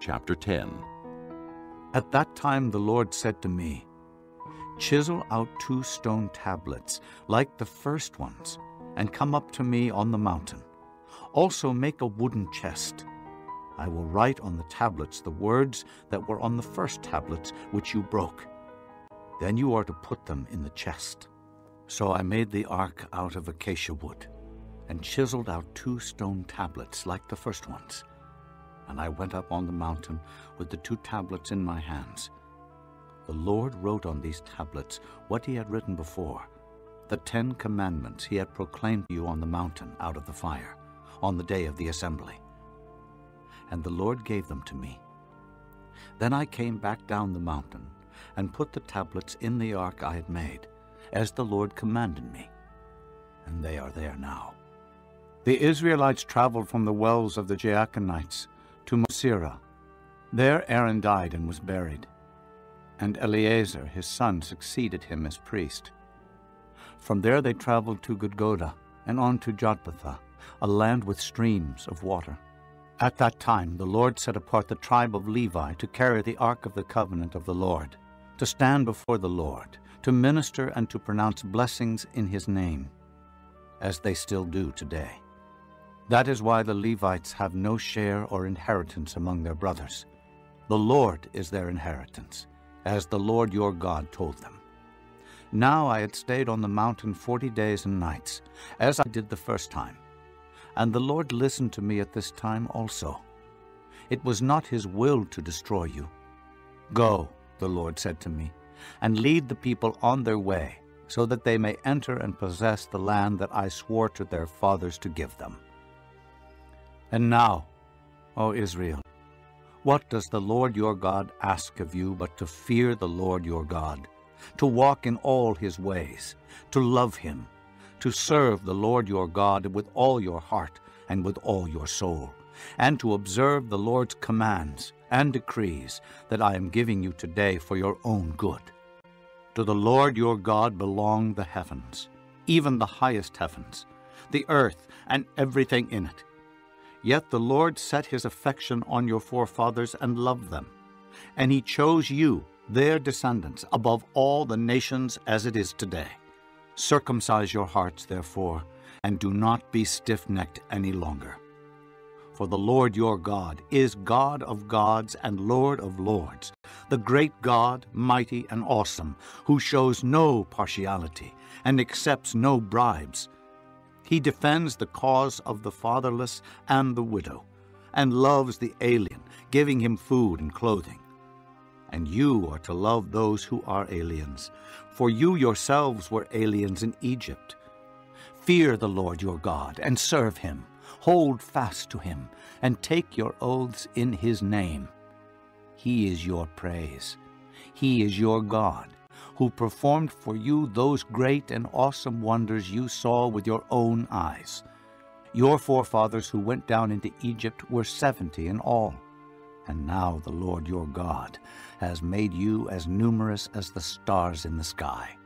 Chapter 10. At that time the Lord said to me, "Chisel out 2 stone tablets, like the first ones, and come up to me on the mountain. Also make a wooden chest. I will write on the tablets the words that were on the first tablets which you broke. Then you are to put them in the chest." So I made the ark out of acacia wood, and chiseled out 2 stone tablets like the first ones. And I went up on the mountain with the 2 tablets in my hands. The Lord wrote on these tablets what he had written before, the 10 commandments he had proclaimed to you on the mountain out of the fire, on the day of the assembly. And the Lord gave them to me. Then I came back down the mountain and put the tablets in the ark I had made, as the Lord commanded me. And they are there now. The Israelites traveled from the wells of the Jaakanites to Mosera. There Aaron died and was buried, and Eleazar his son succeeded him as priest. From there they traveled to Gudgoda and on to Jotbathah, a land with streams of water. At that time the Lord set apart the tribe of Levi to carry the ark of the covenant of the Lord, to stand before the Lord, to minister and to pronounce blessings in his name, as they still do today. That is why the Levites have no share or inheritance among their brothers. The Lord is their inheritance, as the Lord your God told them. Now I had stayed on the mountain 40 days and nights, as I did the first time. And the Lord listened to me at this time also. It was not his will to destroy you. "Go," the Lord said to me, "and lead the people on their way, so that they may enter and possess the land that I swore to their fathers to give them." And now, O Israel, what does the Lord your God ask of you but to fear the Lord your God, to walk in all his ways, to love him, to serve the Lord your God with all your heart and with all your soul, and to observe the Lord's commands and decrees that I am giving you today for your own good? To the Lord your God belong the heavens, even the highest heavens, the earth and everything in it. Yet the Lord set his affection on your forefathers and loved them, and he chose you, their descendants, above all the nations as it is today. Circumcise your hearts, therefore, and do not be stiff-necked any longer. For the Lord your God is God of gods and Lord of lords, the great God, mighty and awesome, who shows no partiality and accepts no bribes. He defends the cause of the fatherless and the widow, and loves the alien, giving him food and clothing. And you are to love those who are aliens, for you yourselves were aliens in Egypt. Fear the Lord your God and serve him. Hold fast to him and take your oaths in his name. He is your praise. He is your God, who performed for you those great and awesome wonders you saw with your own eyes. Your forefathers who went down into Egypt were 70 in all. And now the Lord your God has made you as numerous as the stars in the sky.